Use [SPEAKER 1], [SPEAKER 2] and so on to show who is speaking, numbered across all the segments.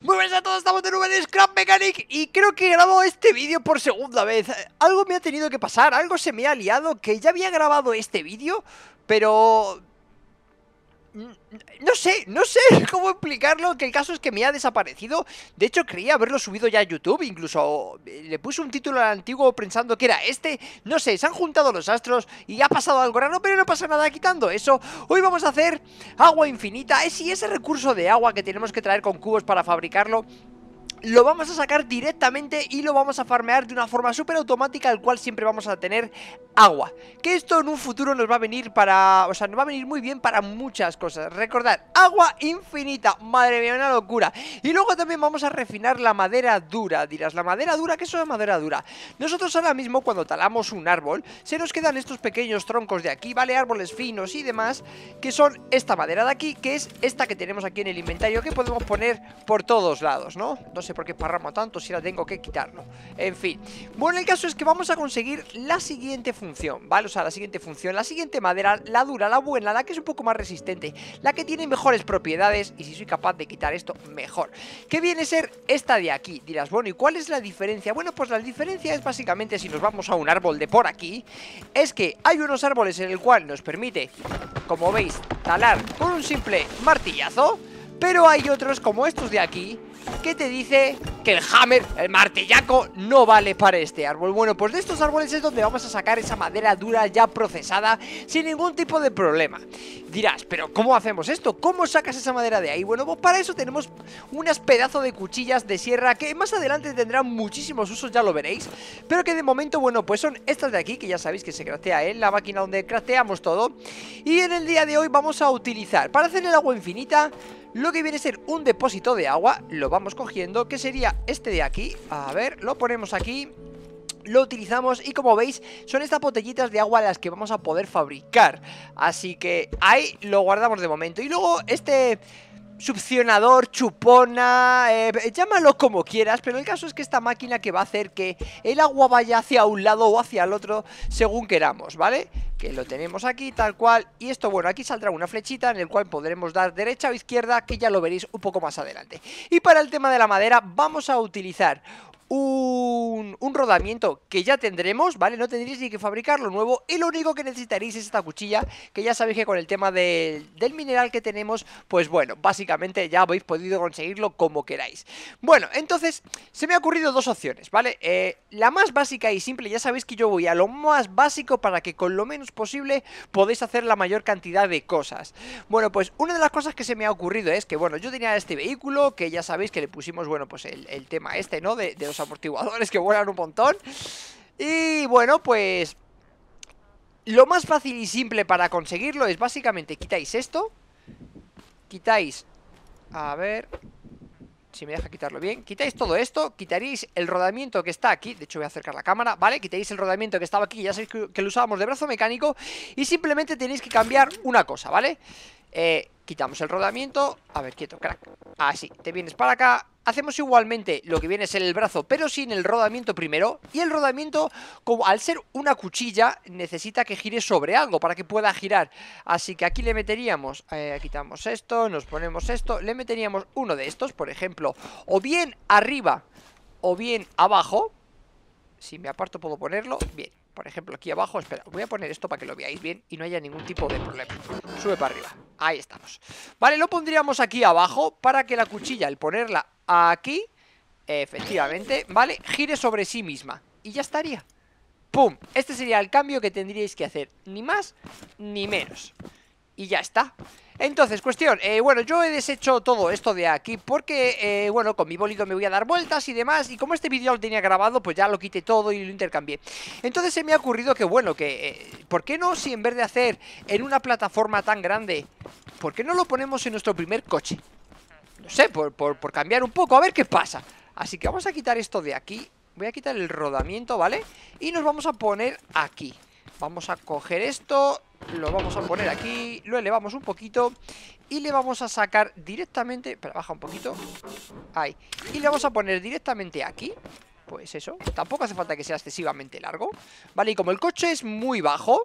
[SPEAKER 1] Muy buenas a todos, estamos de nuevo en Scrap Mechanic y creo que he grabado este vídeo por segunda vez. Algo me ha tenido que pasar, algo se me ha liado, que ya había grabado este vídeo, pero... No sé cómo explicarlo, que el caso es que me ha desaparecido. De hecho creía haberlo subido ya a YouTube, incluso le puse un título al antiguo pensando que era este. No sé, se han juntado los astros y ha pasado algo raro, pero no pasa nada quitando eso. Hoy vamos a hacer agua infinita, y ese recurso de agua que tenemos que traer con cubos para fabricarlo lo vamos a sacar directamente y lo vamos a farmear de una forma súper automática, al cual siempre vamos a tener agua. Que esto en un futuro nos va a venir para... O sea, nos va a venir muy bien para muchas cosas. Recordad, agua infinita, madre mía, una locura. Y luego también vamos a refinar la madera dura. Dirás, ¿la madera dura? ¿Qué es la madera dura? Nosotros ahora mismo cuando talamos un árbol, se nos quedan estos pequeños troncos de aquí, ¿vale? Árboles finos y demás, que son esta madera de aquí, que es esta que tenemos aquí en el inventario, que podemos poner por todos lados, ¿no? No sé por qué parramo tanto si la tengo que quitarlo. En fin. Bueno, el caso es que vamos a conseguir la siguiente función, ¿vale? O sea, la siguiente madera, la dura, la buena, la que es un poco más resistente, la que tiene mejores propiedades, y si soy capaz de quitar esto, mejor. ¿Qué viene a ser esta de aquí? Dirás, bueno, ¿y cuál es la diferencia? Bueno, pues la diferencia es básicamente, si nos vamos a un árbol de por aquí, es que hay unos árboles en el cual nos permite, como veis, talar con un simple martillazo, pero hay otros como estos de aquí que te dice que el hammer, el martillaco, no vale para este árbol. Bueno, pues de estos árboles es donde vamos a sacar esa madera dura ya procesada sin ningún tipo de problema. Dirás, pero ¿cómo hacemos esto? ¿Cómo sacas esa madera de ahí? Bueno, pues para eso tenemos unas pedazos de cuchillas de sierra que más adelante tendrán muchísimos usos, ya lo veréis, pero que de momento, bueno, pues son estas de aquí, que ya sabéis que se craftea en la máquina donde crafteamos todo. Y en el día de hoy vamos a utilizar, para hacer el agua infinita, lo que viene a ser un depósito de agua. Lo vamos cogiendo, que sería este de aquí. A ver, lo ponemos aquí, lo utilizamos y como veis son estas botellitas de agua las que vamos a poder fabricar. Así que ahí lo guardamos de momento. Y luego este succionador, chupona, llámalo como quieras, pero el caso es que esta máquina que va a hacer que el agua vaya hacia un lado o hacia el otro según queramos, ¿vale? Que lo tenemos aquí tal cual. Y esto, bueno, aquí saldrá una flechita en el cual podremos dar derecha o izquierda, que ya lo veréis un poco más adelante. Y para el tema de la madera vamos a utilizar un rodamiento que ya tendremos, ¿vale? No tendréis ni que fabricarlo nuevo. Y lo único que necesitaréis es esta cuchilla, que ya sabéis que con el tema del mineral que tenemos, pues bueno, básicamente ya habéis podido conseguirlo como queráis. Bueno, entonces se me ha ocurrido dos opciones, ¿vale? La más básica y simple, ya sabéis que yo voy a lo más básico para que con lo menos posible podéis hacer la mayor cantidad de cosas. Bueno, pues una de las cosas que se me ha ocurrido es que, bueno, yo tenía este vehículo, que ya sabéis que le pusimos, bueno, pues el tema este, ¿no? De los amortiguadores que vuelan un montón. Y bueno, pues lo más fácil y simple para conseguirlo es básicamente quitáis esto, quitáis, a ver si me deja quitarlo bien, quitáis todo esto, quitaréis el rodamiento que está aquí. De hecho voy a acercar la cámara, ¿vale? Quitaréis el rodamiento que estaba aquí, ya sabéis que lo usábamos de brazo mecánico. Y simplemente tenéis que cambiar una cosa, ¿vale? Quitamos el rodamiento. A ver, quieto, crack. Así, te vienes para acá. Hacemos igualmente lo que viene a ser el brazo, pero sin el rodamiento primero. Y el rodamiento, como al ser una cuchilla, necesita que gire sobre algo para que pueda girar. Así que aquí le meteríamos, quitamos esto, nos ponemos esto, le meteríamos uno de estos, por ejemplo, o bien arriba o bien abajo. Si me aparto puedo ponerlo, bien. Por ejemplo, aquí abajo, espera, voy a poner esto para que lo veáis bien y no haya ningún tipo de problema. Sube para arriba, ahí estamos. Vale, lo pondríamos aquí abajo para que la cuchilla, al ponerla aquí, efectivamente, vale, gire sobre sí misma. Y ya estaría. ¡Pum! Este sería el cambio que tendríais que hacer, ni más ni menos. Y ya está. Entonces, cuestión, bueno, yo he deshecho todo esto de aquí porque, bueno, con mi bolido me voy a dar vueltas y demás. Y como este vídeo lo tenía grabado, pues ya lo quité todo y lo intercambié. Entonces se me ha ocurrido que, bueno, que, ¿por qué no, si en vez de hacer en una plataforma tan grande, ¿por qué no lo ponemos en nuestro primer coche? No sé, por cambiar un poco, a ver qué pasa. Así que vamos a quitar esto de aquí. Voy a quitar el rodamiento, ¿vale? Y nos vamos a poner aquí. Vamos a coger esto, lo vamos a poner aquí, lo elevamos un poquito y le vamos a sacar directamente, espera, baja un poquito, ahí, y le vamos a poner directamente aquí. Pues eso, tampoco hace falta que sea excesivamente largo, ¿vale? Y como el coche es muy bajo,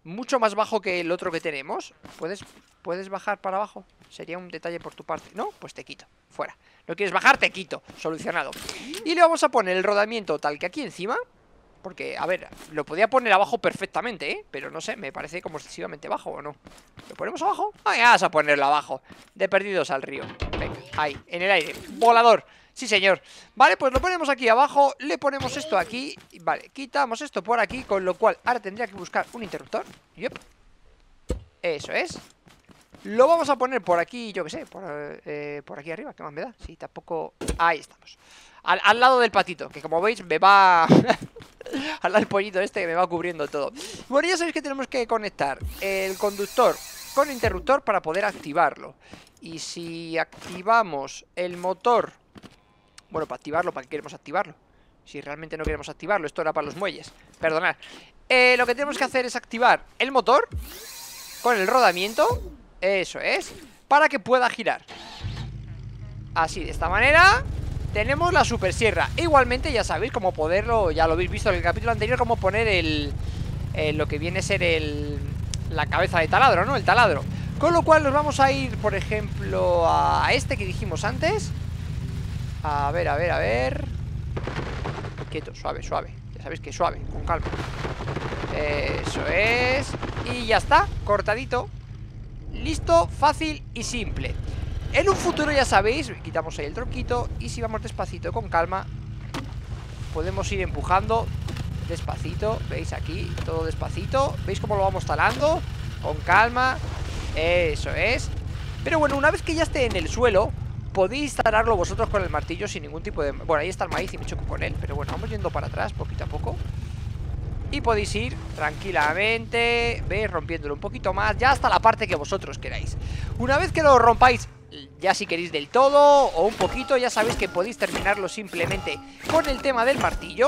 [SPEAKER 1] mucho más bajo que el otro que tenemos. ¿Puedes bajar para abajo? Sería un detalle por tu parte. ¿No? Pues te quito, fuera. ¿No quieres bajar? Te quito, solucionado. Y le vamos a poner el rodamiento tal que aquí encima. Porque, a ver, lo podía poner abajo perfectamente, ¿eh? Pero no sé, me parece como excesivamente bajo, ¿o no? ¿Lo ponemos abajo? Ah, ya vas a ponerlo abajo. De perdidos al río. Venga, ahí, en el aire. Volador. Sí, señor. Vale, pues lo ponemos aquí abajo. Le ponemos esto aquí. Vale, quitamos esto por aquí. Con lo cual, ahora tendría que buscar un interruptor. Yup. Eso es. Lo vamos a poner por aquí, yo qué sé, por aquí arriba, ¿qué más me da? Sí, tampoco... Ahí estamos. Al lado del patito, que como veis me va... al lado del pollito este que me va cubriendo todo. Bueno, ya sabéis que tenemos que conectar el conductor con el interruptor para poder activarlo. Y si activamos el motor... Bueno, para activarlo, ¿para qué queremos activarlo? Si realmente no queremos activarlo, esto era para los muelles. Perdonad. Lo que tenemos que hacer es activar el motor con el rodamiento. Eso es, para que pueda girar. Así, de esta manera tenemos la super sierra. Igualmente, ya sabéis cómo poderlo. Ya lo habéis visto en el capítulo anterior, cómo poner lo que viene a ser la cabeza de taladro, ¿no? El taladro. Con lo cual nos vamos a ir, por ejemplo, a este que dijimos antes. A ver, a ver, a ver. Quieto, suave, suave. Ya sabéis que suave, con calma. Eso es. Y ya está, cortadito. Listo, fácil y simple. En un futuro, ya sabéis, quitamos ahí el tronquito. Y si vamos despacito, con calma, podemos ir empujando despacito. ¿Veis aquí? Todo despacito. ¿Veis cómo lo vamos talando? Con calma. Eso es. Pero bueno, una vez que ya esté en el suelo, podéis talarlo vosotros con el martillo sin ningún tipo de... Bueno, ahí está el maíz y me choco con él. Pero bueno, vamos yendo para atrás poquito a poco. Y podéis ir tranquilamente, veis, rompiéndolo un poquito más, ya hasta la parte que vosotros queráis. Una vez que lo rompáis, ya si queréis del todo o un poquito, ya sabéis que podéis terminarlo simplemente con el tema del martillo.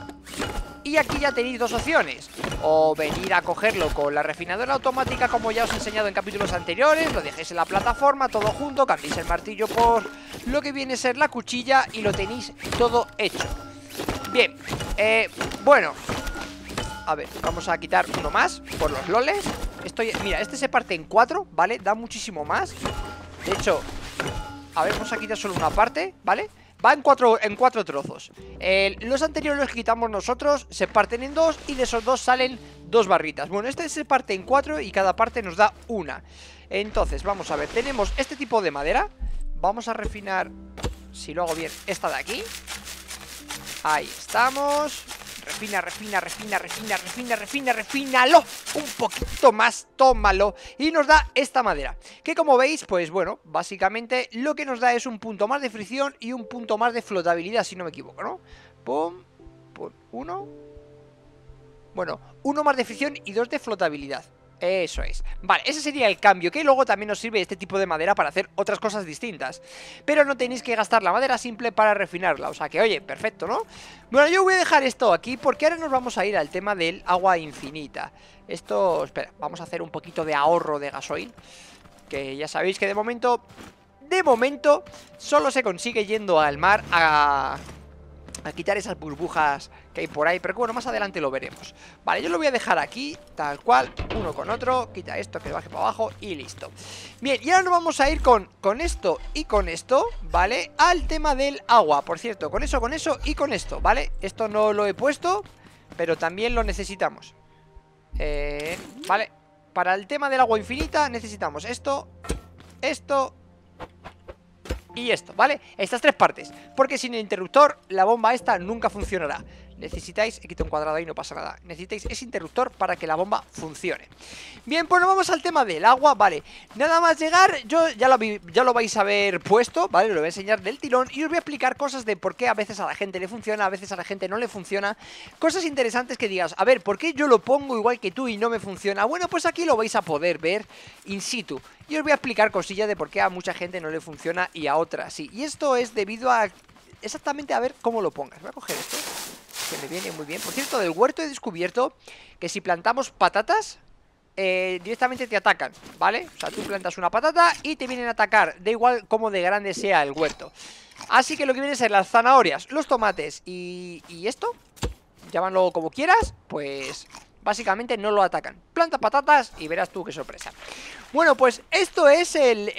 [SPEAKER 1] Y aquí ya tenéis dos opciones: o venir a cogerlo con la refinadora automática, como ya os he enseñado en capítulos anteriores. Lo dejéis en la plataforma, todo junto, cambiéis el martillo por lo que viene a ser la cuchilla y lo tenéis todo hecho. Bien, bueno, a ver, vamos a quitar uno más por los loles. Mira, este se parte en 4, ¿vale? Da muchísimo más. De hecho, a ver, vamos a quitar solo una parte, ¿vale? Va en cuatro trozos. Los anteriores que quitamos nosotros se parten en 2 y de esos 2 salen 2 barritas. Bueno, este se parte en 4 y cada parte nos da una. Entonces, vamos a ver, tenemos este tipo de madera. Vamos a refinar, si lo hago bien, esta de aquí. Ahí estamos. Refina, refina, refina, refina, refina, refina, refínalo un poquito más, tómalo. Y nos da esta madera, que como veis, pues bueno, básicamente lo que nos da es un punto más de fricción y un punto más de flotabilidad, si no me equivoco, ¿no? Pum, pum, uno. Bueno, uno más de fricción y 2 de flotabilidad. Eso es. Vale, ese sería el cambio, que luego también nos sirve este tipo de madera para hacer otras cosas distintas. Pero no tenéis que gastar la madera simple para refinarla. O sea que, oye, perfecto, ¿no? Bueno, yo voy a dejar esto aquí porque ahora nos vamos a ir al tema del agua infinita. Esto, espera, vamos a hacer un poquito de ahorro de gasoil, que ya sabéis que de momento solo se consigue yendo al mar a quitar esas burbujas que hay por ahí. Pero bueno, más adelante lo veremos. Vale, yo lo voy a dejar aquí, tal cual, uno con otro. Quita esto, que baje para abajo y listo. Bien, y ahora nos vamos a ir con esto y con esto, ¿vale? Al tema del agua, por cierto, con eso y con esto, ¿vale? Esto no lo he puesto, pero también lo necesitamos. Vale, para el tema del agua infinita necesitamos esto y esto, ¿vale? Estas 3 partes, porque sin el interruptor la bomba esta nunca funcionará. Necesitáis, he quitado un cuadrado ahí, no pasa nada. Necesitáis ese interruptor para que la bomba funcione. Bien, pues nos vamos al tema del agua, vale. Nada más llegar, ya lo vais a ver puesto, ¿vale? Lo voy a enseñar del tirón y os voy a explicar cosas de por qué a veces a la gente le funciona, a veces a la gente no le funciona. Cosas interesantes que digas, a ver, ¿por qué yo lo pongo igual que tú y no me funciona? Bueno, pues aquí lo vais a poder ver in situ. Y os voy a explicar cosillas de por qué a mucha gente no le funciona y a otras sí. Y esto es debido a exactamente a ver cómo lo pongas. Voy a coger esto, que me viene muy bien. Por cierto, del huerto he descubierto que si plantamos patatas, directamente te atacan, ¿vale? O sea, tú plantas una patata y te vienen a atacar, da igual cómo de grande sea el huerto. Así que lo que viene a ser las zanahorias, los tomates y esto, llámalo como quieras, pues Básicamente no lo atacan. Planta patatas y verás tú qué sorpresa. Bueno, pues esto es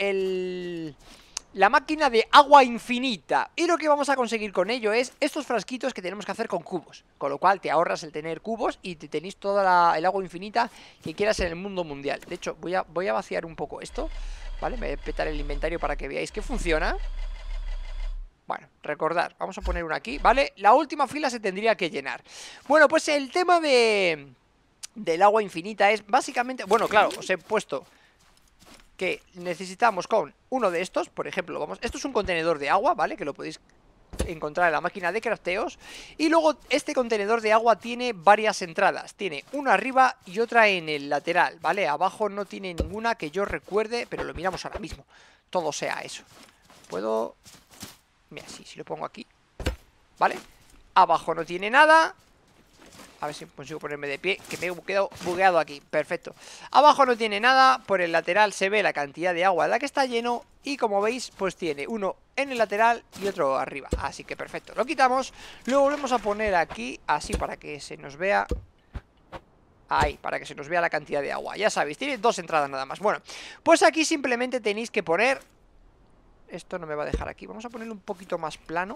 [SPEAKER 1] la máquina de agua infinita. Y lo que vamos a conseguir con ello es estos frasquitos que tenemos que hacer con cubos. Con lo cual te ahorras el tener cubos y te tenéis toda el agua infinita que quieras en el mundo mundial. De hecho, voy a vaciar un poco esto, ¿vale? Me voy a petar el inventario para que veáis que funciona. Bueno, recordad, vamos a poner una aquí, ¿vale? La última fila se tendría que llenar. Bueno, pues el tema del agua infinita es básicamente... Bueno, claro, os he puesto que necesitamos con uno de estos, por ejemplo, esto es un contenedor de agua, ¿vale? Que lo podéis encontrar en la máquina de crafteos. Y luego este contenedor de agua tiene varias entradas. Tiene una arriba y otra en el lateral, ¿vale? Abajo no tiene ninguna que yo recuerde, pero lo miramos ahora mismo. Todo sea eso. Puedo... Mira, si lo pongo aquí, ¿vale? Abajo no tiene nada. A ver si consigo ponerme de pie, que me he quedado bugueado aquí. Perfecto. Abajo no tiene nada. Por el lateral se ve la cantidad de agua de la que está lleno. Y como veis, pues tiene uno en el lateral y otro arriba. Así que perfecto. Lo quitamos. Lo volvemos a poner aquí, así para que se nos vea. Ahí, para que se nos vea la cantidad de agua. Ya sabéis, tiene dos entradas nada más. Bueno, pues aquí simplemente tenéis que poner... Esto no me va a dejar aquí. Vamos a ponerlo un poquito más plano.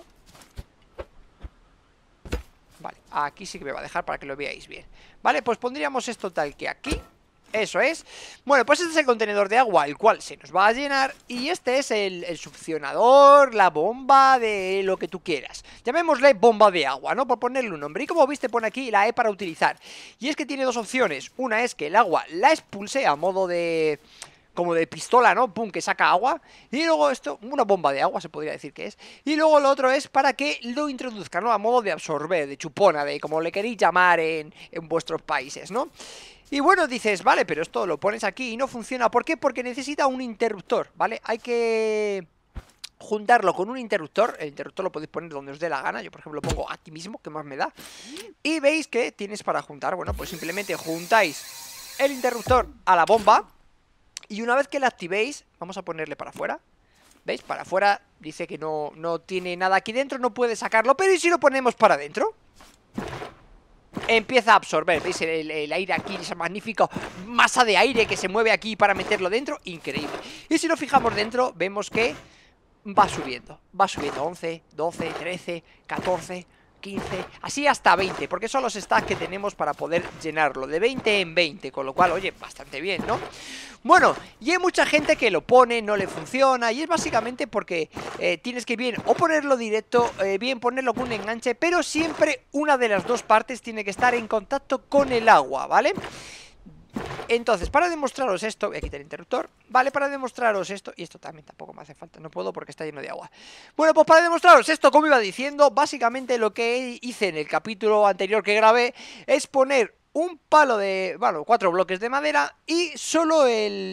[SPEAKER 1] Vale, aquí sí que me va a dejar para que lo veáis bien. Vale, pues pondríamos esto tal que aquí. Eso es. Bueno, pues este es el contenedor de agua, el cual se nos va a llenar. Y este es el succionador, la bomba, de lo que tú quieras. Llamémosle bomba de agua, ¿no? Por ponerle un nombre. Y como viste, pone aquí la E para utilizar. Y es que tiene dos opciones. Una es que el agua la expulse a modo de... como de pistola, ¿no? Pum, que saca agua. Y luego esto, una bomba de agua se podría decir que es. Y luego lo otro es para que lo introduzca, ¿no? A modo de absorber, de chupona, de como le queréis llamar en vuestros países, ¿no? Y bueno, dices, vale, pero esto lo pones aquí y no funciona. ¿Por qué? Porque necesita un interruptor, ¿vale? Hay que juntarlo con un interruptor. El interruptor lo podéis poner donde os dé la gana. Yo, por ejemplo, lo pongo aquí mismo, que más me da. Y veis que tienes para juntar. Bueno, pues simplemente juntáis el interruptor a la bomba. Y una vez que la activéis, vamos a ponerle para afuera. ¿Veis? Para afuera dice que no tiene nada aquí dentro, no puede sacarlo. Pero ¿y si lo ponemos para adentro? Empieza a absorber, ¿veis? El aire aquí, esa magnífica masa de aire que se mueve aquí para meterlo dentro. Increíble. Y si nos fijamos dentro, vemos que va subiendo 11, 12, 13, 14... 15, así hasta 20, porque son los stacks que tenemos para poder llenarlo, de 20 en 20, con lo cual, oye, bastante bien, ¿no? Bueno, y hay mucha gente que lo pone, no le funciona, y es básicamente porque tienes que bien o ponerlo directo, bien ponerlo con un enganche, pero siempre una de las dos partes tiene que estar en contacto con el agua, ¿vale? Entonces, para demostraros esto, voy a quitar el interruptor. Vale, para demostraros esto, y esto también tampoco me hace falta, no puedo porque está lleno de agua. Bueno, pues para demostraros esto, como iba diciendo, básicamente lo que hice en el capítulo anterior que grabé es poner un palo de, bueno, 4 bloques de madera y solo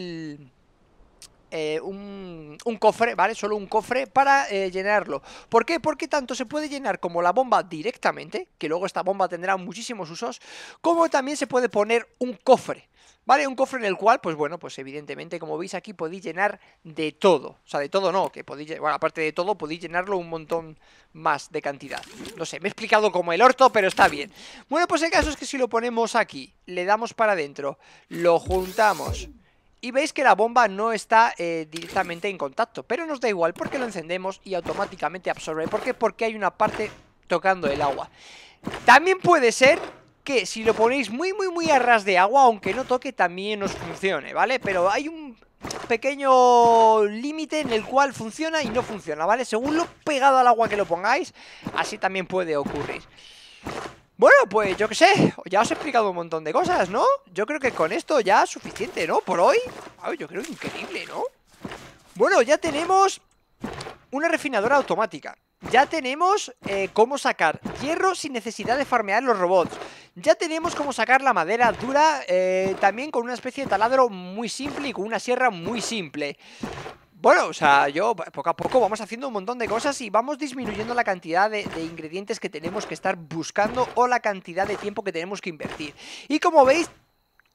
[SPEAKER 1] un cofre, ¿vale? Solo un cofre para llenarlo. ¿Por qué? Porque tanto se puede llenar como la bomba directamente, que luego esta bomba tendrá muchísimos usos, como también se puede poner un cofre, ¿vale? Un cofre en el cual, pues bueno, pues evidentemente, como veis aquí, podéis llenar de todo. O sea, de todo no, que podéis, bueno, aparte de todo, podéis llenarlo un montón más de cantidad. No sé, me he explicado como el orto, pero está bien. Bueno, pues el caso es que si lo ponemos aquí, le damos para adentro, lo juntamos... Y veis que la bomba no está directamente en contacto, pero nos da igual porque lo encendemos y automáticamente absorbe. ¿Por qué? Porque hay una parte tocando el agua. También puede ser que si lo ponéis muy a ras de agua, aunque no toque, también os funcione, ¿vale? Pero hay un pequeño límite en el cual funciona y no funciona, ¿vale? Según lo pegado al agua que lo pongáis, así también puede ocurrir. Bueno, pues yo qué sé, ya os he explicado un montón de cosas, ¿no? Yo creo que con esto ya es suficiente, ¿no? Por hoy. Ay, yo creo increíble, ¿no? Bueno, ya tenemos una refinadora automática. Ya tenemos cómo sacar hierro sin necesidad de farmear los robots. Ya tenemos cómo sacar la madera dura también con una especie de taladro muy simple y con una sierra muy simple. Bueno, o sea, yo poco a poco vamos haciendo un montón de cosas y vamos disminuyendo la cantidad de ingredientes que tenemos que estar buscando o la cantidad de tiempo que tenemos que invertir. Y como veis,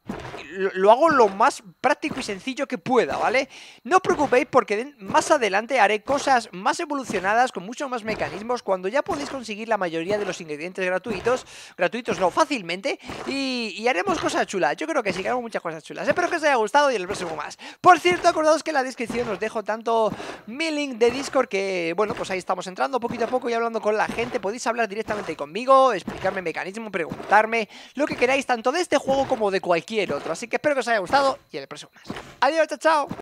[SPEAKER 1] lo hago lo más práctico y sencillo que pueda, ¿vale? No os preocupéis porque más adelante haré cosas más evolucionadas, con muchos más mecanismos, cuando ya podéis conseguir la mayoría de los ingredientes gratuitos no, fácilmente, y haremos cosas chulas. Yo creo que sí, que haremos muchas cosas chulas. Espero que os haya gustado y en el próximo más. Por cierto, acordaos que en la descripción os dejo tanto mi link de Discord, que bueno, pues ahí estamos entrando poquito a poco y hablando con la gente. Podéis hablar directamente conmigo, explicarme mecanismo, preguntarme lo que queráis, tanto de este juego como de cualquier otro. Así que espero que os haya gustado y en el próximo más. Adiós, chao, chao.